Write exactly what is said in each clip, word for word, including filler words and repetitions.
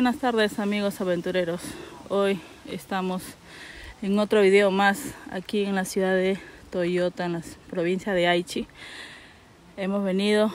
Buenas tardes, amigos aventureros. Hoy estamos en otro video más aquí en la ciudad de Toyota, en la provincia de Aichi. Hemos venido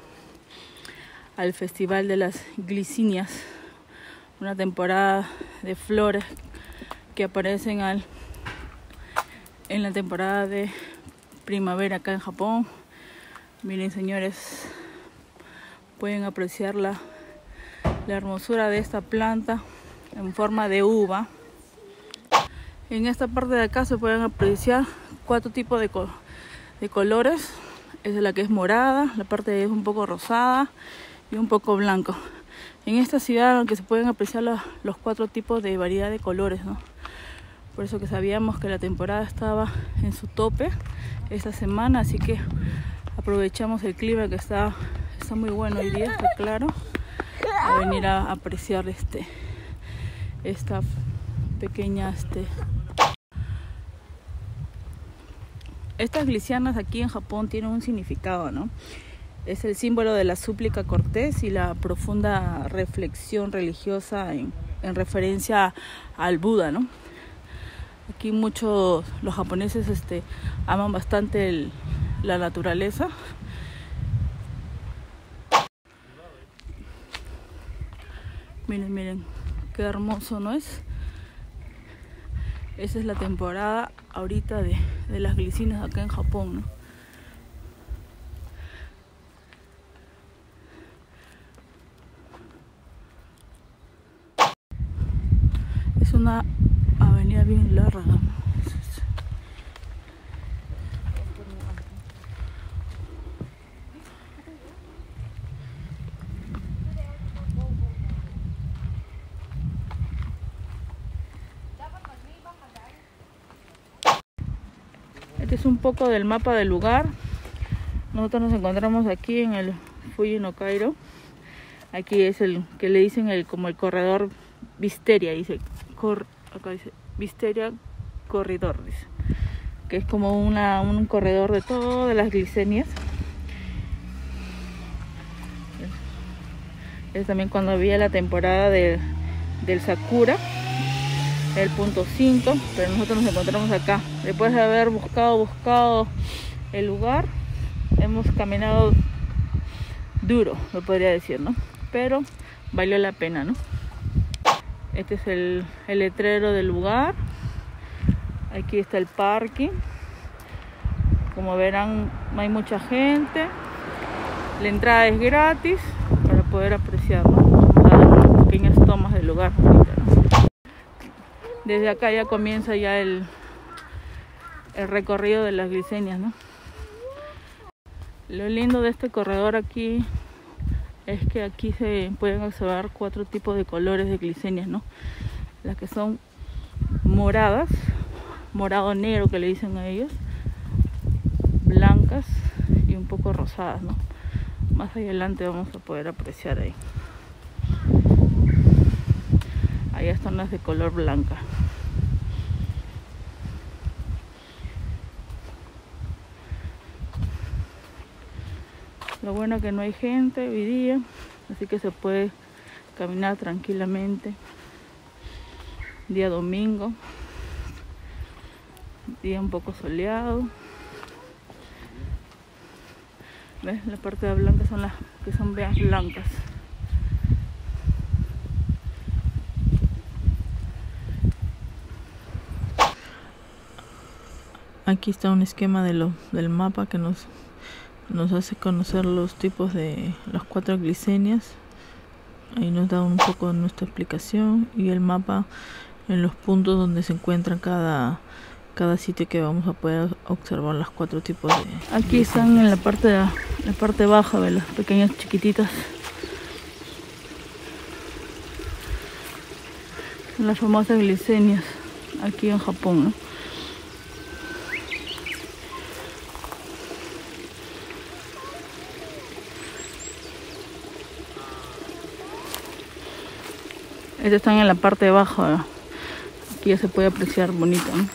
al Festival de las Glicinias, una temporada de flores que aparecen al, en la temporada de primavera acá en Japón. Miren, señores, pueden apreciar la, la hermosura de esta planta en forma de uva. En esta parte de acá se pueden apreciar cuatro tipos de, co de colores. Esa es la que es morada, la parte es un poco rosada y un poco blanco. En esta ciudad, aunque se pueden apreciar los, los cuatro tipos de variedad de colores, ¿no? Por eso que sabíamos que la temporada estaba en su tope esta semana, así que aprovechamos el clima que está, está muy bueno hoy día, está claro, a venir a apreciar este, esta pequeña... Este, Estas glicianas aquí en Japón tienen un significado, ¿no? Es el símbolo de la súplica cortés y la profunda reflexión religiosa en, en referencia al Buda, ¿no? Aquí muchos, los japoneses este, aman bastante el, la naturaleza. Miren, miren, qué hermoso, ¿no es? Esa es la temporada ahorita de, de las glicinas acá en Japón, ¿no? Es una avenida bien larga, ¿no? Este es un poco del mapa del lugar. Nosotros nos encontramos aquí en el Fuji no Kairo. Aquí es el que le dicen el como el corredor Visteria, dice, cor, acá dice Visteria Corredor, dice, que es como una, un corredor de todas las glicenias. Es también cuando había la temporada de, del Sakura, el punto cinco, pero nosotros nos encontramos acá. Después de haber buscado, buscado el lugar, hemos caminado duro, lo podría decir, ¿no? Pero valió la pena, ¿no? Este es el, el letrero del lugar. Aquí está el parking. Como verán, no hay mucha gente. La entrada es gratis para poder apreciar, ¿no? Vamos a dar unas pequeñas tomas del lugar ahorita, ¿no? Desde acá ya comienza ya el, el recorrido de las glicenias, ¿no? Lo lindo de este corredor aquí es que aquí se pueden observar cuatro tipos de colores de glicenias, ¿no? Las que son moradas, morado negro que le dicen a ellos, blancas y un poco rosadas, ¿no? Más adelante vamos a poder apreciar ahí. Ahí están las de color blanca. Lo bueno que no hay gente hoy día, así que se puede caminar tranquilamente. Día domingo, día un poco soleado. ¿Ves? La parte de blanca son las que son veas blancas. Aquí está un esquema de lo, del mapa que nos, nos hace conocer los tipos de las cuatro glicenias. Ahí nos da un poco de nuestra explicación y el mapa en los puntos donde se encuentra cada, cada sitio que vamos a poder observar los cuatro tipos de... Aquí están en la parte, de, la parte baja de las pequeñas chiquititas. Las famosas glicenias aquí en Japón, ¿no? Estas están en la parte baja. Aquí ya se puede apreciar bonito, ¿no?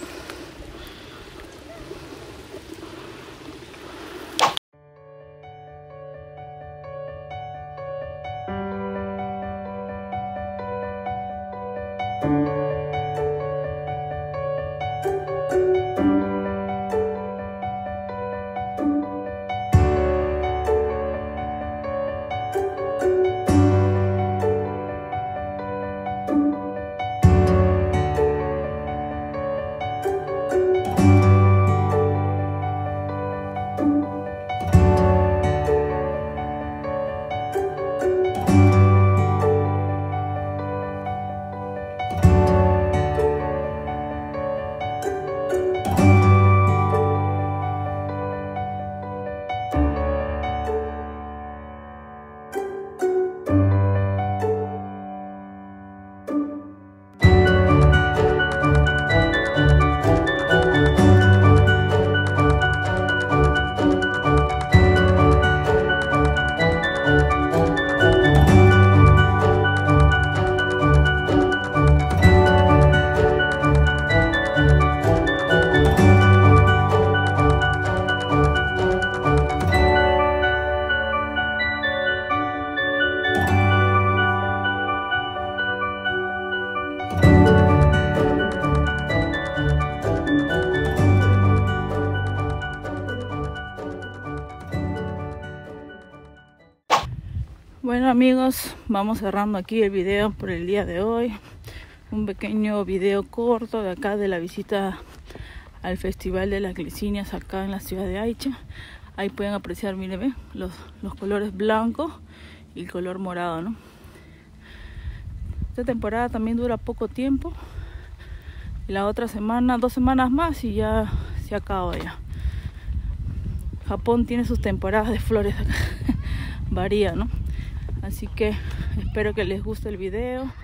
Bueno amigos, vamos cerrando aquí el video por el día de hoy. Un pequeño video corto de acá de la visita al Festival de las Glicinias acá en la ciudad de Aichi. Ahí pueden apreciar, miren, ¿ven? Los, los colores blancos y el color morado, ¿no? Esta temporada también dura poco tiempo. Y la otra semana, dos semanas más y ya se acaba ya. Japón tiene sus temporadas de flores acá. Varía, ¿no? Así que espero que les guste el video.